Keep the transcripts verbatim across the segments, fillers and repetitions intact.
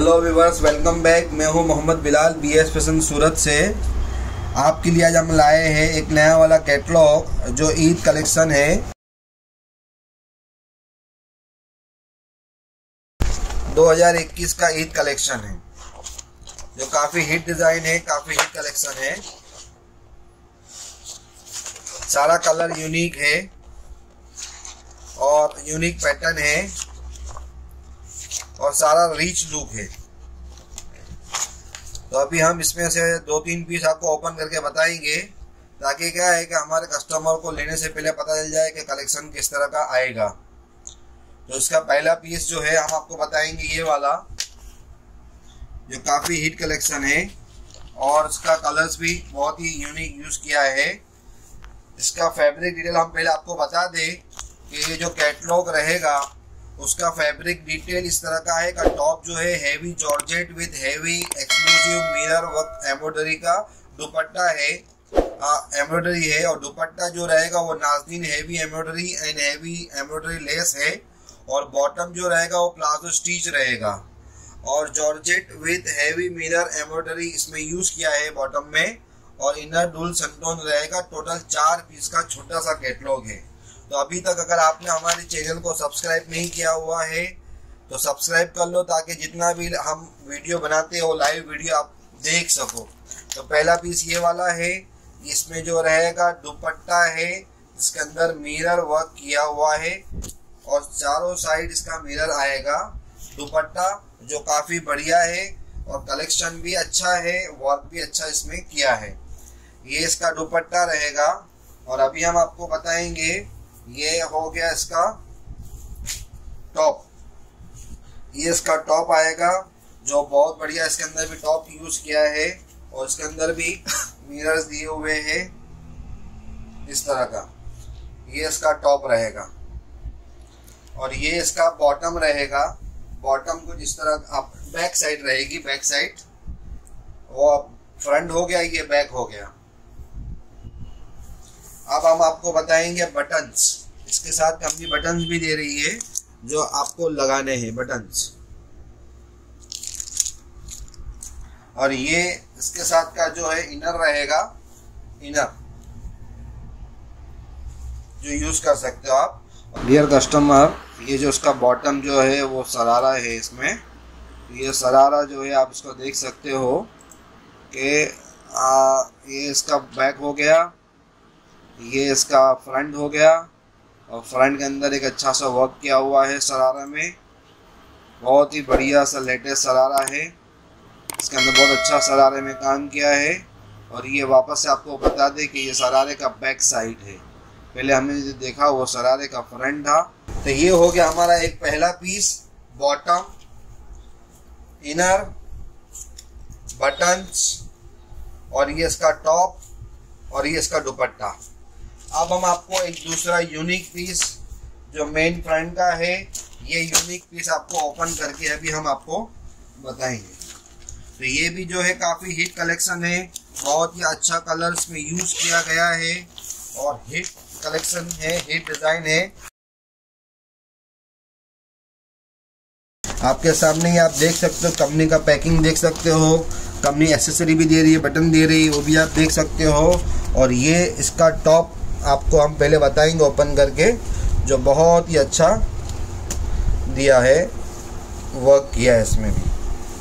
Hello viewers, welcome back. मैं हूं Mohammad Bilal B S fashion Surat से। आपके लिए आज हम लाए हैं एक नया वाला कैटलॉग जो ईद कलेक्शन है। दो हज़ार इक्कीस का ईद कलेक्शन है जो काफ़ी हिट डिज़ाइन है, काफ़ी हिट कलेक्शन है। सारा कलर यूनिक है और यूनिक पैटर्न है और सारा रिच लुक है। तो अभी हम इसमें से दो तीन पीस आपको ओपन करके बताएंगे ताकि क्या है कि हमारे कस्टमर को लेने से पहले पता चल जाए कि कलेक्शन किस तरह का आएगा। तो इसका पहला पीस जो है हम आपको बताएंगे ये वाला जो काफ़ी हिट कलेक्शन है और इसका कलर्स भी बहुत ही यूनिक यूज़ किया है। इसका फैब्रिक डिटेल हम पहले आपको बता दें कि ये जो कैटलॉग रहेगा उसका फैब्रिक डिटेल इस तरह का है। का टॉप जो है heavy georgette with heavy exclusive mirror work embroidery का दुपट्टा है, एम्ब्रॉयडरी है और दुपट्टा जो रहेगा वो nazneen heavy embroidery and heavy embroidery lace है और बॉटम जो रहेगा वो प्लाजो स्टिच रहेगा और georgette with heavy mirror embroidery इसमें यूज किया है बॉटम में और इनर डुल संटोन रहेगा। टोटल चार पीस का छोटा सा कैटलॉग है। तो अभी तक अगर आपने हमारे चैनल को सब्सक्राइब नहीं किया हुआ है तो सब्सक्राइब कर लो ताकि जितना भी हम वीडियो बनाते हैं वो लाइव वीडियो आप देख सको। तो पहला पीस ये वाला है। इसमें जो रहेगा दुपट्टा है इसके अंदर मिरर वर्क किया हुआ है और चारों साइड इसका मिरर आएगा। दुपट्टा जो काफ़ी बढ़िया है और कलेक्शन भी अच्छा है, वर्क भी अच्छा इसमें किया है। ये इसका दुपट्टा रहेगा और अभी हम आपको बताएंगे ये हो गया इसका टॉप। ये इसका टॉप आएगा जो बहुत बढ़िया, इसके अंदर भी टॉप यूज किया है और इसके अंदर भी मिरर्स दिए हुए हैं इस तरह का। ये इसका टॉप रहेगा और ये इसका बॉटम रहेगा। बॉटम कुछ इस तरह आप बैक साइड रहेगी, बैक साइड वो फ्रंट हो गया, ये बैक हो गया। अब हम आपको बताएंगे बटन्स। इसके साथ कंपनी बटन्स भी दे रही है जो आपको लगाने हैं बटन्स। और ये इसके साथ का जो है इनर रहेगा, इनर जो यूज कर सकते हो आप। डियर कस्टमर, ये जो इसका बॉटम जो है वो सरारा है। इसमें ये सरारा जो है आप इसको देख सकते हो कि ये इसका बैक हो गया, ये इसका फ्रंट हो गया और फ्रंट के अंदर एक अच्छा सा वर्क किया हुआ है सरारा में। बहुत ही बढ़िया सा लेटेस्ट सरारा है। इसके अंदर बहुत अच्छा सरारे में काम किया है और ये वापस से आपको बता दें कि ये सरारे का बैक साइड है। पहले हमने जो देखा वो सरारे का फ्रंट था। तो ये हो गया हमारा एक पहला पीस। बॉटम, इनर, बटन्स और ये इसका टॉप और ये इसका दुपट्टा। अब हम आपको एक दूसरा यूनिक पीस जो मेन फ्रंट का है, ये यूनिक पीस आपको ओपन करके अभी हम आपको बताएंगे। तो ये भी जो है काफ़ी हिट कलेक्शन है। बहुत ही अच्छा कलर्स में यूज किया गया है और हिट कलेक्शन है, हिट डिज़ाइन है। आपके सामने ही आप देख सकते हो, कंपनी का पैकिंग देख सकते हो, कंपनी एक्सेसरी भी दे रही है, बटन दे रही है, वो भी आप देख सकते हो। और ये इसका टॉप आपको हम पहले बताएंगे ओपन करके, जो बहुत ही अच्छा दिया है, वर्क किया है इसमें भी।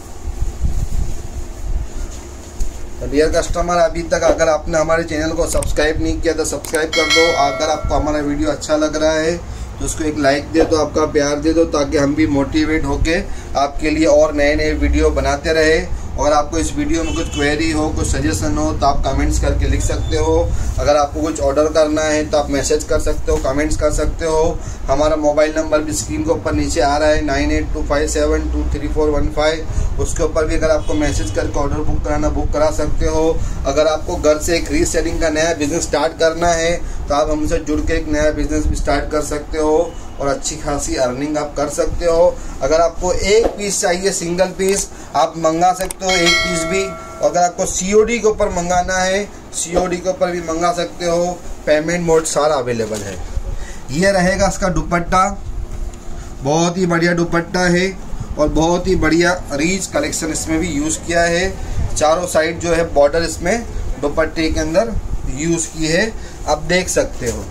तो डियर कस्टमर, अभी तक अगर आपने हमारे चैनल को सब्सक्राइब नहीं किया तो सब्सक्राइब कर दो। अगर आपको हमारा वीडियो अच्छा लग रहा है तो उसको एक लाइक दे दो, आपका प्यार दे दो ताकि हम भी मोटिवेट होके आपके लिए और नए नए वीडियो बनाते रहे। और आपको इस वीडियो में कुछ क्वेरी हो, कुछ सजेशन हो तो आप कमेंट्स करके लिख सकते हो। अगर आपको कुछ ऑर्डर करना है तो आप मैसेज कर सकते हो, कमेंट्स कर सकते हो। हमारा मोबाइल नंबर भी स्क्रीन के ऊपर नीचे आ रहा है, nine eight two five seven two three four one five. उसके ऊपर भी अगर आपको मैसेज करके ऑर्डर बुक कराना बुक करा सकते हो। अगर आपको घर से एक रीसेलिंग का नया बिजनेस स्टार्ट करना है तो आप हमसे जुड़ के एक नया बिजनेस भी स्टार्ट कर सकते हो और अच्छी खासी अर्निंग आप कर सकते हो। अगर आपको एक पीस चाहिए, सिंगल पीस, आप मंगा सकते हो एक पीस भी। अगर आपको सीओडी के ऊपर मंगाना है, सीओडी के ऊपर भी मंगा सकते हो। पेमेंट मोड सारा अवेलेबल है। ये रहेगा इसका दुपट्टा, बहुत ही बढ़िया दुपट्टा है और बहुत ही बढ़िया रीच कलेक्शन इसमें भी यूज़ किया है। चारों साइड जो है बॉर्डर इसमें दुपट्टे के अंदर यूज़ की है, आप देख सकते हो।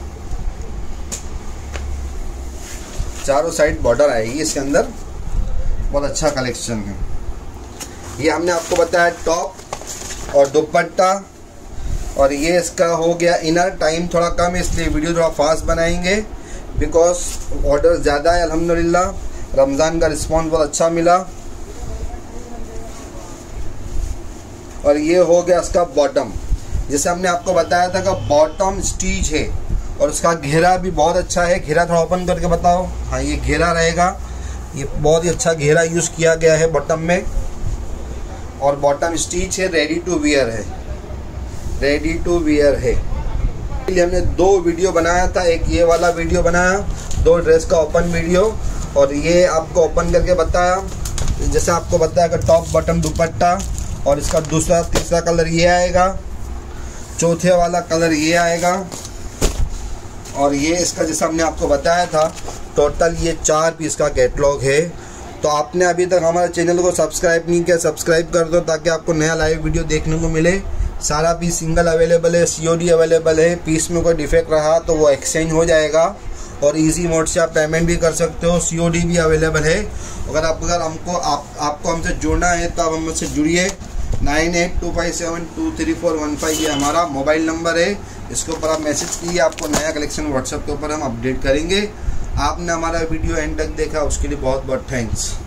चारों साइड बॉर्डर आएगी इसके अंदर, बहुत अच्छा कलेक्शन है। ये हमने आपको बताया टॉप और दुपट्टा, और ये इसका हो गया इनर। टाइम थोड़ा कम है इसलिए वीडियो थोड़ा फास्ट बनाएंगे बिकॉज ऑर्डर ज़्यादा है। अल्हम्दुलिल्लाह रमज़ान का रिस्पॉन्स बहुत अच्छा मिला। और ये हो गया इसका बॉटम, जैसे हमने आपको बताया था कि बॉटम स्टीच है और उसका घेरा भी बहुत अच्छा है। घेरा थोड़ा ओपन करके बताओ। हाँ, ये घेरा रहेगा, ये बहुत ही अच्छा घेरा यूज़ किया गया है बॉटम में। और बॉटम स्टीच है, रेडी टू वियर है, रेडी टू वियर है। इसलिए हमने दो वीडियो बनाया था, एक ये वाला वीडियो बनाया, दो ड्रेस का ओपन वीडियो, और ये आपको ओपन करके बताया। जैसे आपको बताया कि टॉप बॉटम दुपट्टा, और इसका दूसरा तीसरा कलर ये आएगा, चौथे वाला कलर ये आएगा, और ये इसका जैसा हमने आपको बताया था टोटल ये चार पीस का कैटलॉग है। तो आपने अभी तक हमारे चैनल को सब्सक्राइब नहीं किया, सब्सक्राइब कर दो ताकि आपको नया लाइव वीडियो देखने को मिले। सारा पीस सिंगल अवेलेबल है, सीओडी अवेलेबल है। पीस में कोई डिफेक्ट रहा तो वो एक्सचेंज हो जाएगा, और इजी मोड से आप पेमेंट भी कर सकते हो। सीओडी भी अवेलेबल है। अगर आप अगर हमको आप आपको हमसे जुड़ना है तो आप हमसे जुड़िए। Nine eight two five seven two three four one five ये हमारा मोबाइल नंबर है। इसके ऊपर आप मैसेज कीजिए, आपको नया कलेक्शन व्हाट्सएप के ऊपर हम अपडेट करेंगे। आपने हमारा वीडियो एंड तक देखा उसके लिए बहुत बहुत थैंक्स।